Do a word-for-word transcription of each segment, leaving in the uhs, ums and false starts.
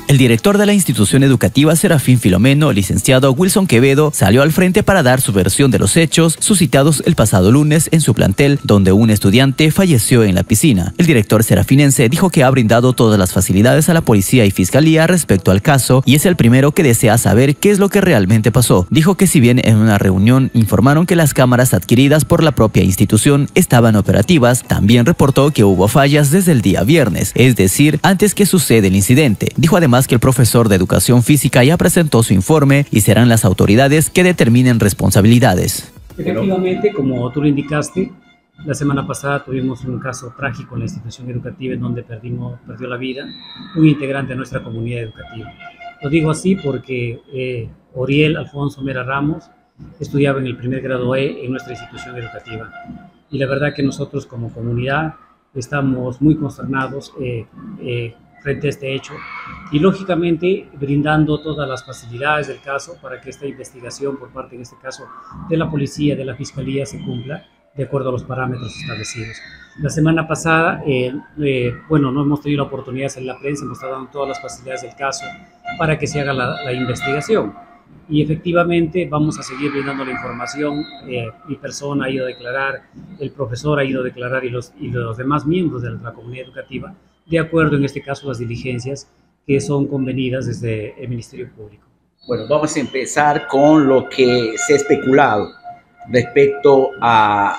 El director de la institución educativa Serafín Filomeno, licenciado Wilson Quevedo, salió al frente para dar su versión de los hechos suscitados el pasado lunes en su plantel, donde un estudiante falleció en la piscina. El director serafinense dijo que ha brindado todas las facilidades a la policía y fiscalía respecto al caso y es el primero que desea saber qué es lo que realmente pasó. Dijo que si bien en una reunión informaron que las cámaras adquiridas por la propia institución estaban operativas, también reportó que hubo fallas desde el día viernes, es decir, antes que suceda el incidente. Dijo además que el profesor de educación física ya presentó su informe y serán las autoridades que determinen responsabilidades. Efectivamente, como tú lo indicaste, la semana pasada tuvimos un caso trágico en la institución educativa en donde perdimos, perdió la vida un integrante de nuestra comunidad educativa. Lo digo así porque eh, Oriel Alfonso Mera Ramos estudiaba en el primer grado E en nuestra institución educativa. Y la verdad que nosotros como comunidad estamos muy consternados eh, eh, frente a este hecho y lógicamente brindando todas las facilidades del caso para que esta investigación por parte, en este caso, de la policía, de la fiscalía, se cumpla de acuerdo a los parámetros establecidos. La semana pasada, eh, eh, bueno, no hemos tenido la oportunidad de hacer la prensa, hemos estado dando todas las facilidades del caso para que se haga la, la investigación. Y efectivamente vamos a seguir brindando la información. Eh, mi persona ha ido a declarar, el profesor ha ido a declarar y los, y los demás miembros de la comunidad educativa, de acuerdo en este caso a las diligencias que son convenidas desde el Ministerio Público. Bueno, vamos a empezar con lo que se ha especulado respecto a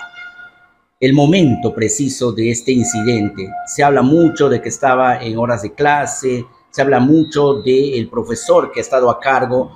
el momento preciso de este incidente. Se habla mucho de que estaba en horas de clase, se habla mucho del profesor que ha estado a cargo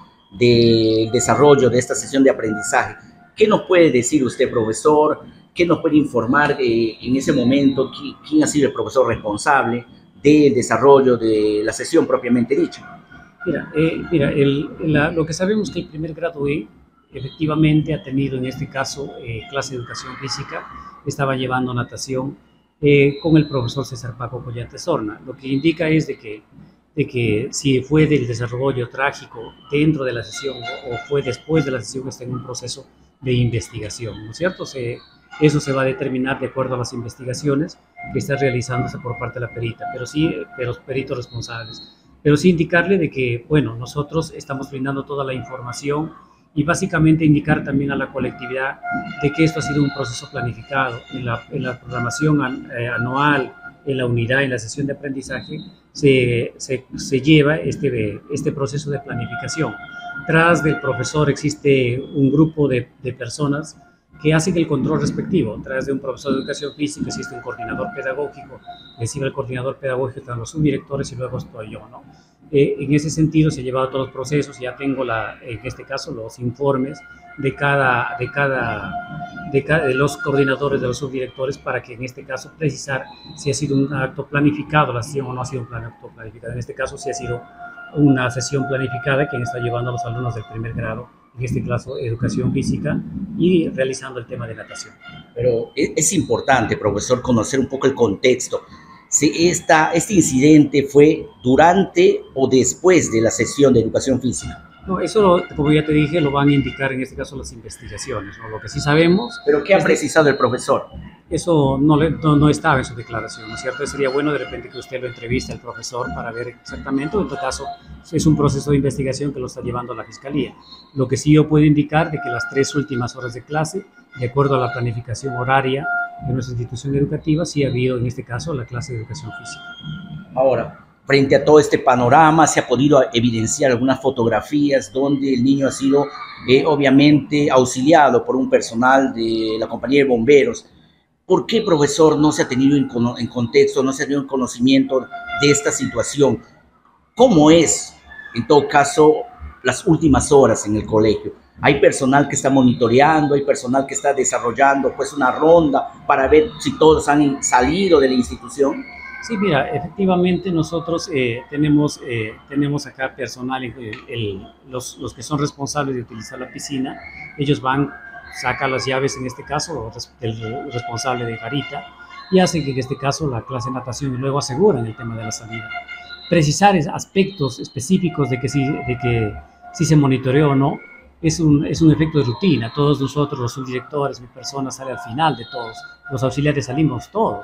del desarrollo de esta sesión de aprendizaje. ¿Qué nos puede decir usted, profesor? ¿Qué nos puede informar eh, en ese momento? ¿Quién, quién ha sido el profesor responsable del desarrollo de la sesión propiamente dicha? Mira, eh, mira el, la, lo que sabemos es que el primer grado E efectivamente ha tenido en este caso eh, clase de educación física, estaba llevando natación eh, con el profesor César Paco Collante Sorna. Lo que indica es de que de que si fue del desarrollo trágico dentro de la sesión o fue después de la sesión, está en un proceso de investigación, ¿no es cierto? Se, eso se va a determinar de acuerdo a las investigaciones que están realizándose por parte de la perita, pero sí, de los peritos responsables. Pero sí indicarle de que, bueno, nosotros estamos brindando toda la información y básicamente indicar también a la colectividad de que esto ha sido un proceso planificado en la, en la programación an, eh, anual, en la unidad, en la sesión de aprendizaje, se, se, se lleva este, este proceso de planificación. Tras del profesor existe un grupo de, de personas que hacen el control respectivo. Tras de un profesor de educación física existe un coordinador pedagógico, recibe el coordinador pedagógico, están los subdirectores y luego estoy yo, ¿no? Eh, en ese sentido se han llevado todos los procesos, ya tengo la, en este caso los informes de cada, de cada, de cada de los coordinadores, de los subdirectores, para que en este caso precisar si ha sido un acto planificado la sesión o no ha sido un acto planificado. En este caso si ha sido una sesión planificada que está llevando a los alumnos del primer grado, en este caso educación física, y realizando el tema de natación. Pero es importante, profesor, conocer un poco el contexto. Si esta, este incidente fue durante o después de la sesión de educación física. No, eso, como ya te dije, lo van a indicar en este caso las investigaciones, ¿no? Lo que sí sabemos... ¿Pero qué ha precisado el profesor? Eso no, le, no, no estaba en su declaración, ¿no es cierto? Sería bueno de repente que usted lo entreviste al profesor para ver exactamente, o en todo caso es un proceso de investigación que lo está llevando la Fiscalía. Lo que sí yo puedo indicar de que las tres últimas horas de clase, de acuerdo a la planificación horaria de nuestra institución educativa, sí ha habido en este caso la clase de educación física. Ahora, frente a todo este panorama, se ha podido evidenciar algunas fotografías donde el niño ha sido eh, obviamente auxiliado por un personal de la compañía de bomberos. ¿Por qué, profesor, no se ha tenido en, en contexto, no se ha tenido en conocimiento de esta situación? ¿Cómo es, en todo caso, las últimas horas en el colegio? Hay personal que está monitoreando, hay personal que está desarrollando pues una ronda para ver si todos han salido de la institución. Sí, mira, efectivamente nosotros eh, tenemos, eh, tenemos acá personal, el, el, los, los que son responsables de utilizar la piscina, ellos van, sacan las llaves en este caso, el responsable de garita, y hacen que en este caso la clase de natación y luego aseguran el tema de la salida. Precisar aspectos específicos de que si, de que si se monitoreó o no, es un, es un efecto de rutina. Todos nosotros, los subdirectores, mi persona sale al final de todos, los auxiliares salimos todos.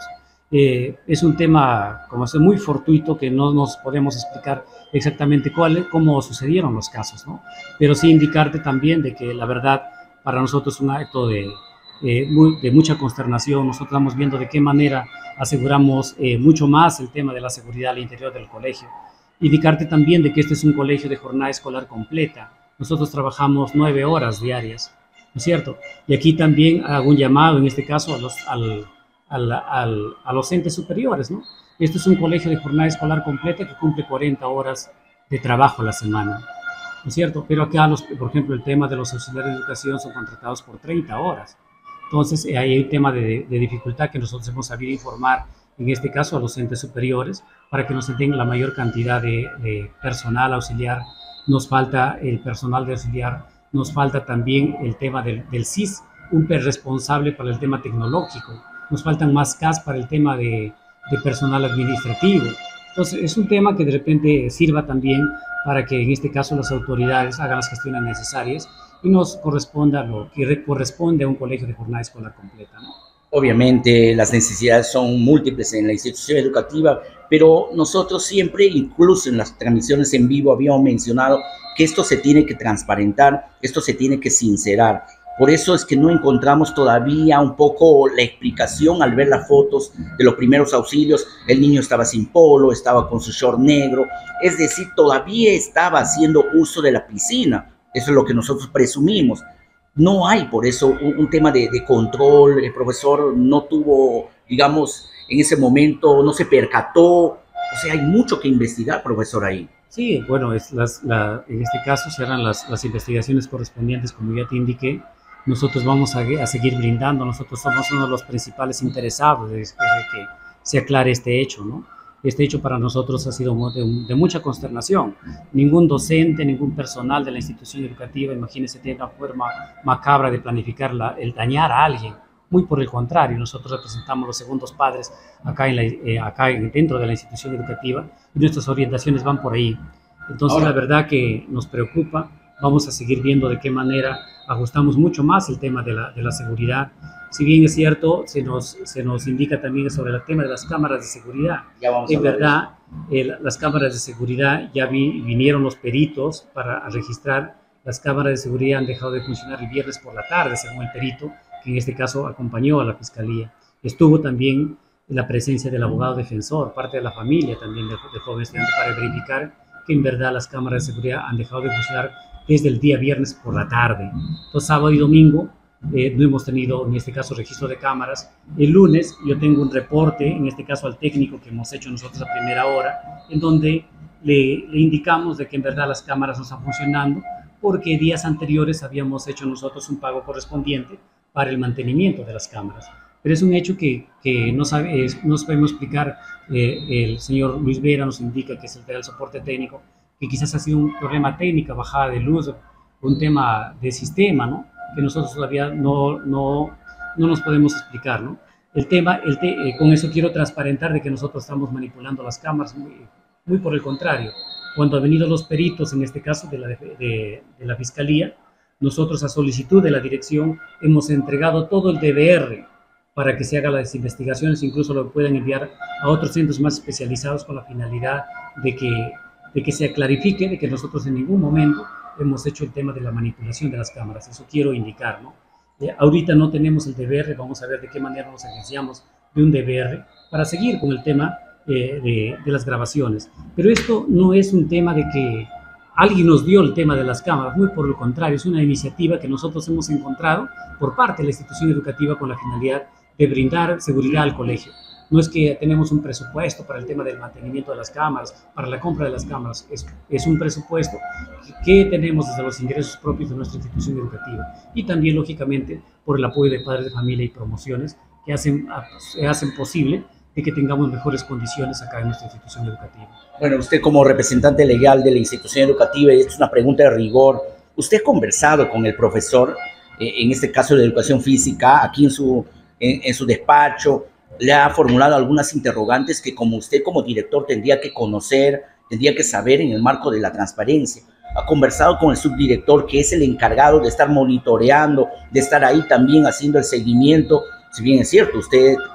Eh, es un tema, como es muy fortuito, que no nos podemos explicar exactamente cuál, cómo sucedieron los casos, ¿no? Pero sí indicarte también de que la verdad para nosotros es un acto de, eh, muy, de mucha consternación. Nosotros estamos viendo de qué manera aseguramos eh, mucho más el tema de la seguridad al interior del colegio. Indicarte también de que este es un colegio de jornada escolar completa. Nosotros trabajamos nueve horas diarias, ¿no es cierto? Y aquí también hago un llamado, en este caso, a los, al Al, al, a los entes superiores, ¿no? Esto es un colegio de jornada escolar completa que cumple cuarenta horas de trabajo a la semana, ¿no es cierto? Pero acá, los, por ejemplo, el tema de los auxiliares de educación son contratados por treinta horas. Entonces, eh, ahí hay un tema de, de dificultad que nosotros hemos sabido informar, en este caso, a los entes superiores, para que nos den la mayor cantidad de, de personal auxiliar. Nos falta el personal de auxiliar, nos falta también el tema del, del C I S, un responsable para el tema tecnológico. Nos faltan más C A S para el tema de, de personal administrativo. Entonces, es un tema que de repente sirva también para que en este caso las autoridades hagan las gestiones necesarias y nos corresponda lo que corresponde a un colegio de jornada escolar completa, ¿no? Obviamente las necesidades son múltiples en la institución educativa, pero nosotros siempre, incluso en las transmisiones en vivo, habíamos mencionado que esto se tiene que transparentar, esto se tiene que sincerar. Por eso es que no encontramos todavía un poco la explicación al ver las fotos de los primeros auxilios. El niño estaba sin polo, estaba con su short negro, es decir, todavía estaba haciendo uso de la piscina. Eso es lo que nosotros presumimos. No hay por eso un, un tema de, de control. El profesor no tuvo, digamos, en ese momento, no se percató. O sea, hay mucho que investigar, profesor, ahí. Sí, bueno, es las, la, en este caso serán las, las investigaciones correspondientes, como ya te indiqué. Nosotros vamos a, a seguir brindando, nosotros somos uno de los principales interesados de, de que se aclare este hecho, ¿no? Este hecho para nosotros ha sido de, de mucha consternación. Ningún docente, ningún personal de la institución educativa, imagínense, tiene una forma macabra de planificar la, el dañar a alguien. Muy por el contrario, nosotros representamos los segundos padres acá, en la, eh, acá dentro de la institución educativa y nuestras orientaciones van por ahí. Entonces, Ahora, la verdad que nos preocupa. Vamos a seguir viendo de qué manera ajustamos mucho más el tema de la, de la seguridad. Si bien es cierto, se nos, se nos indica también sobre el tema de las cámaras de seguridad. Es verdad, eh, las cámaras de seguridad, ya vi, vinieron los peritos para registrar. Las cámaras de seguridad han dejado de funcionar el viernes por la tarde, según el perito, que en este caso acompañó a la fiscalía. Estuvo también la presencia del abogado defensor, parte de la familia también del, del joven estudiante, para verificar que en verdad las cámaras de seguridad han dejado de funcionar desde el día viernes por la tarde. Entonces, sábado y domingo eh, no hemos tenido, en este caso, registro de cámaras. El lunes yo tengo un reporte, en este caso al técnico que hemos hecho nosotros a primera hora, en donde le, le indicamos de que en verdad las cámaras no están funcionando, porque días anteriores habíamos hecho nosotros un pago correspondiente para el mantenimiento de las cámaras. Pero es un hecho que, que no, sabe, es, no sabemos explicar. Eh, el señor Luis Vera nos indica, que es el del soporte técnico, que quizás ha sido un problema técnico, bajada de luz, un tema de sistema, ¿no? Que nosotros todavía no, no, no nos podemos explicar, ¿no? El tema, el te, eh, con eso quiero transparentar de que nosotros estamos manipulando las cámaras, muy, muy por el contrario. Cuando han venido los peritos, en este caso de la, de, de, de la Fiscalía, nosotros a solicitud de la dirección hemos entregado todo el D V R para que se hagan las investigaciones, incluso lo puedan enviar a otros centros más especializados con la finalidad de que de que se clarifique de que nosotros en ningún momento hemos hecho el tema de la manipulación de las cámaras. Eso quiero indicar, ¿no? Eh, ahorita no tenemos el D V R, vamos a ver de qué manera nos agenciamos de un D V R para seguir con el tema eh, de, de las grabaciones. Pero esto no es un tema de que alguien nos dio el tema de las cámaras, muy por el contrario, es una iniciativa que nosotros hemos encontrado por parte de la institución educativa con la finalidad de brindar seguridad al colegio. No es que tenemos un presupuesto para el tema del mantenimiento de las cámaras, para la compra de las cámaras, es, es un presupuesto que tenemos desde los ingresos propios de nuestra institución educativa y también, lógicamente, por el apoyo de padres de familia y promociones que hacen, hacen posible de que tengamos mejores condiciones acá en nuestra institución educativa. Bueno, usted como representante legal de la institución educativa, y esto es una pregunta de rigor, ¿usted ha conversado con el profesor, eh, en este caso de educación física, aquí en su, en, en su despacho? ¿Le ha formulado algunas interrogantes que como usted como director tendría que conocer, tendría que saber en el marco de la transparencia? ¿Ha conversado con el subdirector, que es el encargado de estar monitoreando, de estar ahí también haciendo el seguimiento? Si bien es cierto, usted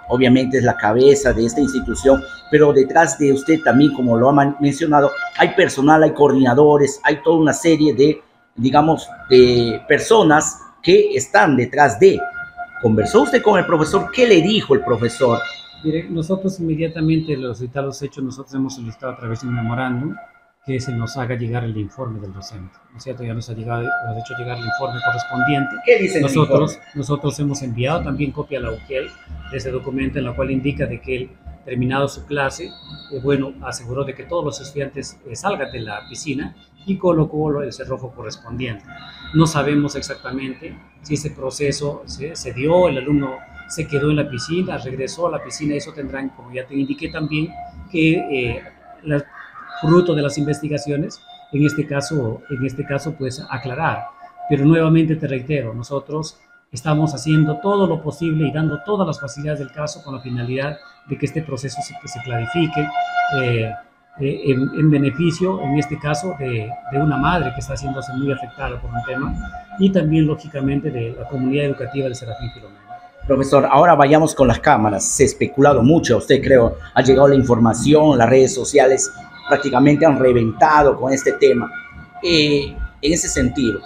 obviamente es la cabeza de esta institución, pero detrás de usted también, como lo ha mencionado, hay personal, hay coordinadores, hay toda una serie de, digamos, de personas que están detrás de. ¿Conversó usted con el profesor? ¿Qué le dijo el profesor? Mire, nosotros inmediatamente, los citados hechos, nosotros hemos solicitado a través de un memorándum que se nos haga llegar el informe del docente, ¿no es cierto? Ya nos ha, llegado, nos ha hecho llegar el informe correspondiente. ¿Qué dice nosotros, el informe? Nosotros hemos enviado también copia a la U G E L de ese documento en la cual indica de que él, terminado su clase, eh, bueno, aseguró de que todos los estudiantes eh, salgan de la piscina y colocó el cerrojo correspondiente. No sabemos exactamente si ese proceso se, se dio, el alumno se quedó en la piscina, regresó a la piscina, eso tendrán, como ya te indiqué también, que eh, la, fruto de las investigaciones, en este caso, en este caso, pues aclarar. Pero nuevamente te reitero, nosotros estamos haciendo todo lo posible y dando todas las facilidades del caso con la finalidad de que este proceso se, que se clarifique eh, eh, en, en beneficio, en este caso, de, de una madre que está siéndose muy afectada por un tema y también, lógicamente, de la comunidad educativa del Serafín Filomeno. Profesor, ahora vayamos con las cámaras. Se ha especulado mucho, a usted creo, ha llegado la información, las redes sociales prácticamente han reventado con este tema. Eh, en ese sentido,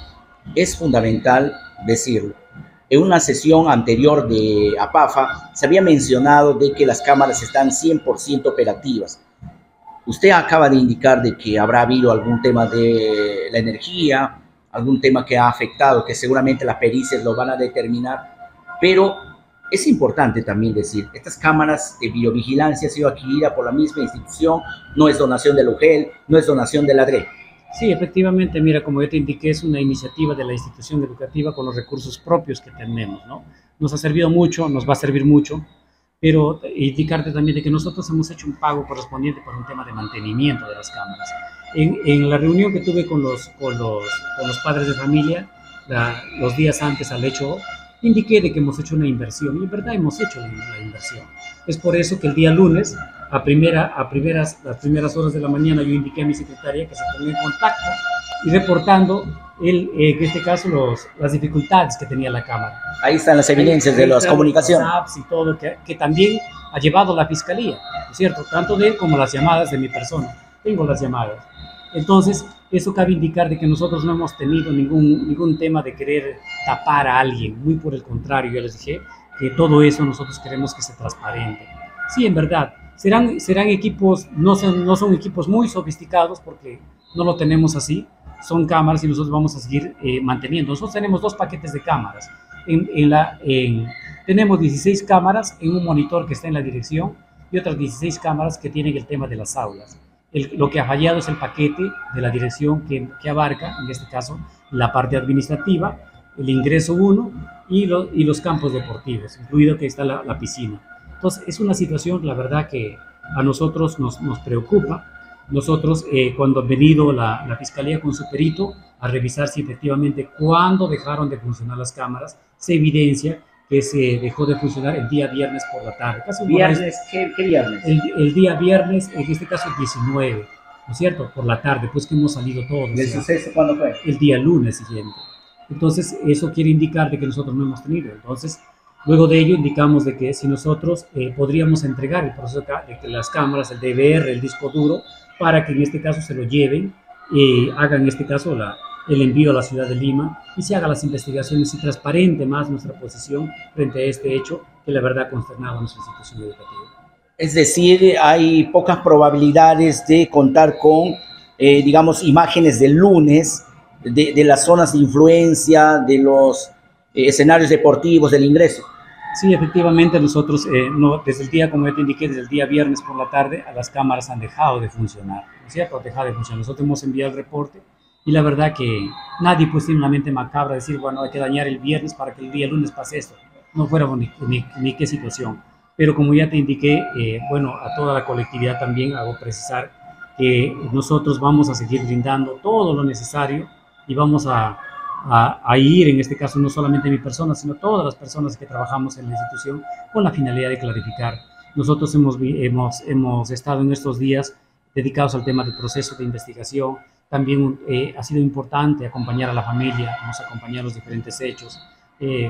es fundamental decirlo. En una sesión anterior de APAFA se había mencionado de que las cámaras están cien por ciento operativas. Usted acaba de indicar de que habrá habido algún tema de la energía, algún tema que ha afectado, que seguramente las pericias lo van a determinar, pero es importante también decir, estas cámaras de videovigilancia han sido adquiridas por la misma institución, no es donación de la U G E L, no es donación de la D R E. Sí, efectivamente, mira, como yo te indiqué, es una iniciativa de la institución educativa con los recursos propios que tenemos, ¿no? Nos ha servido mucho, nos va a servir mucho, pero indicarte también de que nosotros hemos hecho un pago correspondiente por un tema de mantenimiento de las cámaras. En, en la reunión que tuve con los, con los, con los padres de familia, la, los días antes al hecho, indiqué de que hemos hecho una inversión, y en verdad hemos hecho la, la inversión. Es por eso que el día lunes, a, primera, a primeras, las primeras horas de la mañana, yo indiqué a mi secretaria que se ponga en contacto y reportando, el, eh, en este caso, los, las dificultades que tenía la Cámara. Ahí están las evidencias ahí, de las comunicaciones. Los apps y todo, que, que también ha llevado la Fiscalía, ¿no es cierto? Tanto de él como las llamadas de mi persona. Tengo las llamadas. Entonces, eso cabe indicar de que nosotros no hemos tenido ningún, ningún tema de querer tapar a alguien. Muy por el contrario, yo les dije que todo eso nosotros queremos que sea transparente. Sí, en verdad, serán, serán equipos, no son, no son equipos muy sofisticados porque no lo tenemos así. Son cámaras y nosotros vamos a seguir eh, manteniendo. Nosotros tenemos dos paquetes de cámaras. En, en la, en, tenemos dieciséis cámaras en un monitor que está en la dirección y otras dieciséis cámaras que tienen el tema de las aulas. El, lo que ha fallado es el paquete de la dirección que, que abarca, en este caso, la parte administrativa, el ingreso uno y, lo, y los campos deportivos, incluido que está la, la piscina. Entonces, es una situación, la verdad, que a nosotros nos, nos preocupa. Nosotros, eh, cuando ha venido la, la Fiscalía con su perito a revisar si efectivamente cuando dejaron de funcionar las cámaras, se evidencia que se dejó de funcionar el día viernes por la tarde. Casi ¿Viernes? ¿Qué, qué viernes? El, el día viernes, en este caso diecinueve, ¿no es cierto? Por la tarde, pues que hemos salido todos. ¿El suceso cuándo fue? El día lunes siguiente. Entonces, eso quiere indicar de que nosotros no hemos tenido. Entonces, luego de ello, indicamos de que si nosotros eh, podríamos entregar el proceso de que las cámaras, el D V R, el disco duro, para que en este caso se lo lleven, eh, hagan en este caso la, el envío a la ciudad de Lima y se hagan las investigaciones y transparente más nuestra posición frente a este hecho que la verdad consternaba a nuestra institución educativa. Es decir, hay pocas probabilidades de contar con, eh, digamos, imágenes del lunes de, de las zonas de influencia, de los eh, escenarios deportivos, del ingreso. Sí, efectivamente, nosotros, eh, no, desde el día, como ya te indiqué, desde el día viernes por la tarde, a las cámaras han dejado de funcionar, ¿no es cierto? Han dejado de funcionar. Nosotros hemos enviado el reporte y la verdad que nadie pues tiene una mente macabra de decir, bueno, hay que dañar el viernes para que el día lunes pase esto. No fuera ni, ni, ni qué situación. Pero como ya te indiqué, eh, bueno, a toda la colectividad también hago precisar que nosotros vamos a seguir brindando todo lo necesario y vamos a A, a ir, en este caso, no solamente mi persona, sino todas las personas que trabajamos en la institución con la finalidad de clarificar. Nosotros hemos, hemos, hemos estado en estos días dedicados al tema del proceso de investigación. También eh, ha sido importante acompañar a la familia, hemos acompañado los diferentes hechos. Eh,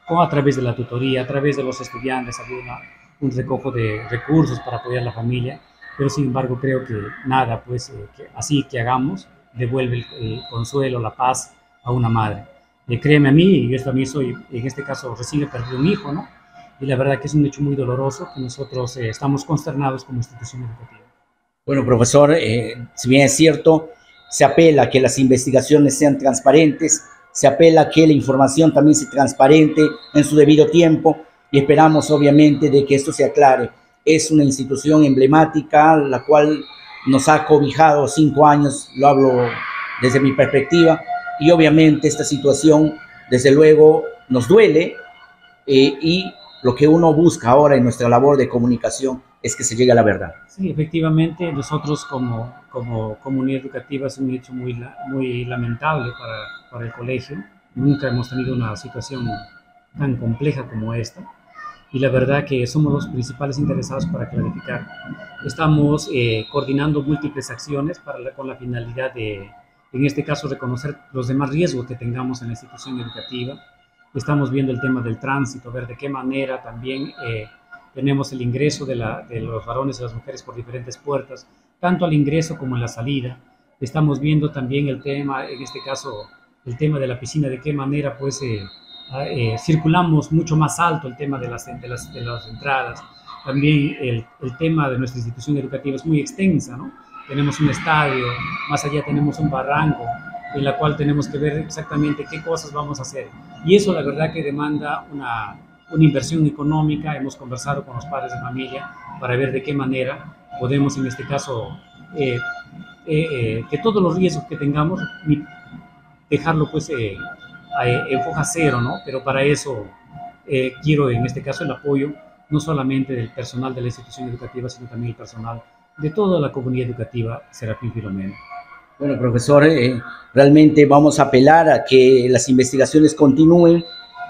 o a través de la tutoría, a través de los estudiantes, ha habido una, un recojo de recursos para apoyar a la familia, pero sin embargo creo que nada, pues eh, que así que hagamos, devuelve el, el consuelo, la paz a una madre. Eh, créeme a mí, yo también soy, en este caso recién he perdido un hijo, ¿no? Y la verdad que es un hecho muy doloroso que nosotros eh, estamos consternados como institución educativa. Bueno, profesor, eh, si bien es cierto, se apela a que las investigaciones sean transparentes, se apela a que la información también sea transparente en su debido tiempo y esperamos obviamente de que esto se aclare. Es una institución emblemática, la cual nos ha cobijado cinco años, lo hablo desde mi perspectiva, y obviamente esta situación, desde luego, nos duele eh, y lo que uno busca ahora en nuestra labor de comunicación es que se llegue a la verdad. Sí, efectivamente, nosotros como, como comunidad educativa es un hecho muy, muy lamentable para, para el colegio. Nunca hemos tenido una situación tan compleja como esta. Y la verdad que somos los principales interesados para clarificar. Estamos eh, coordinando múltiples acciones para la, con la finalidad de, en este caso, reconocer los demás riesgos que tengamos en la institución educativa. Estamos viendo el tema del tránsito, ver de qué manera también eh, tenemos el ingreso de, la, de los varones y las mujeres por diferentes puertas, tanto al ingreso como en la salida. Estamos viendo también el tema, en este caso, el tema de la piscina, de qué manera pues eh, eh, circulamos mucho más alto el tema de las, de las, de las entradas. También el, el tema de nuestra institución educativa es muy extensa, ¿no? Tenemos un estadio, más allá tenemos un barranco, en la cual tenemos que ver exactamente qué cosas vamos a hacer. Y eso la verdad que demanda una, una inversión económica. Hemos conversado con los padres de familia para ver de qué manera podemos en este caso eh, eh, eh, que todos los riesgos que tengamos dejarlo pues eh, en foja cero, ¿no? Pero para eso eh, quiero en este caso el apoyo no solamente del personal de la institución educativa, sino también el personal de toda la comunidad educativa Serafín Filomeno. Bueno, profesor, eh, realmente vamos a apelar a que las investigaciones continúen.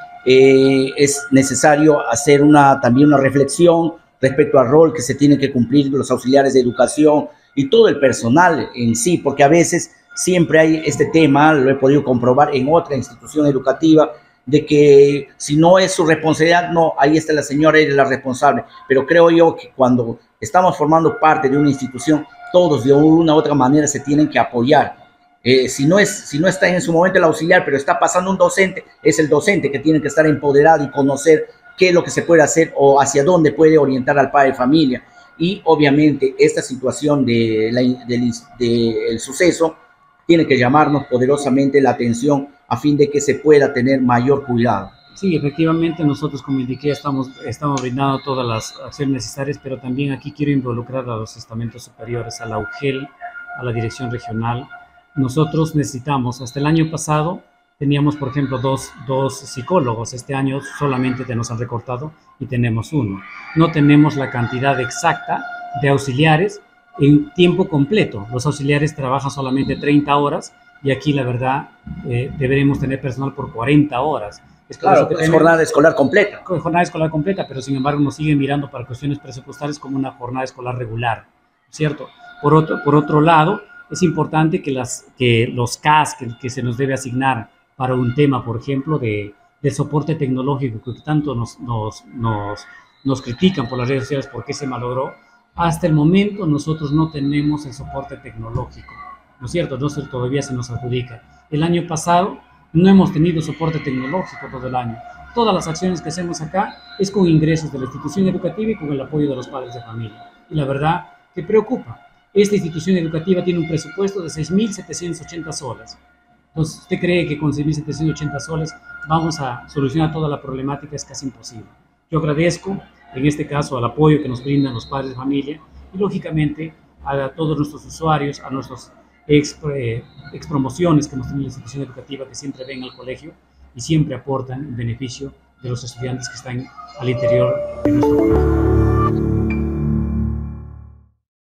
Eh, es necesario hacer una, también una reflexión respecto al rol que se tienen que cumplir los auxiliares de educación y todo el personal en sí, porque a veces siempre hay este tema, lo he podido comprobar en otra institución educativa, de que si no es su responsabilidad, no, ahí está la señora, ella es la responsable. Pero creo yo que cuando estamos formando parte de una institución, todos de una u otra manera se tienen que apoyar. Eh, si, no es, si no está en su momento el auxiliar, pero está pasando un docente, es el docente que tiene que estar empoderado y conocer qué es lo que se puede hacer o hacia dónde puede orientar al padre de familia. Y obviamente esta situación del de, de, de suceso tiene que llamarnos poderosamente la atención a fin de que se pueda tener mayor cuidado. Sí, efectivamente nosotros, como indiqué, estamos, estamos brindando todas las acciones necesarias, pero también aquí quiero involucrar a los estamentos superiores, a la U G E L, a la dirección regional. Nosotros necesitamos, hasta el año pasado teníamos, por ejemplo, dos, dos psicólogos, este año solamente nos han recortado y tenemos uno. No tenemos la cantidad exacta de auxiliares en tiempo completo. Los auxiliares trabajan solamente treinta horas y aquí la verdad eh, deberemos tener personal por cuarenta horas. Es claro, es jornada escolar completa. Jornada escolar completa, pero sin embargo nos siguen mirando para cuestiones presupuestarias como una jornada escolar regular, ¿cierto? Por otro, por otro lado, es importante que, las, que los C A S que, que se nos debe asignar para un tema, por ejemplo, de, de soporte tecnológico, que tanto nos, nos, nos, nos critican por las redes sociales por qué se malogró, hasta el momento nosotros no tenemos el soporte tecnológico, ¿no es cierto? No, todavía se nos adjudica. El año pasado no hemos tenido soporte tecnológico todo el año. Todas las acciones que hacemos acá es con ingresos de la institución educativa y con el apoyo de los padres de familia. Y la verdad que preocupa. Esta institución educativa tiene un presupuesto de seis mil setecientos ochenta soles. Entonces, ¿usted cree que con seis mil setecientos ochenta soles vamos a solucionar toda la problemática? Es casi imposible. Yo agradezco, en este caso, al apoyo que nos brindan los padres de familia y, lógicamente, a todos nuestros usuarios, a nuestros ex, eh, ex promociones que hemos tenido en la institución educativa, que siempre ven al colegio y siempre aportan en beneficio de los estudiantes que están al interior de nuestro colegio.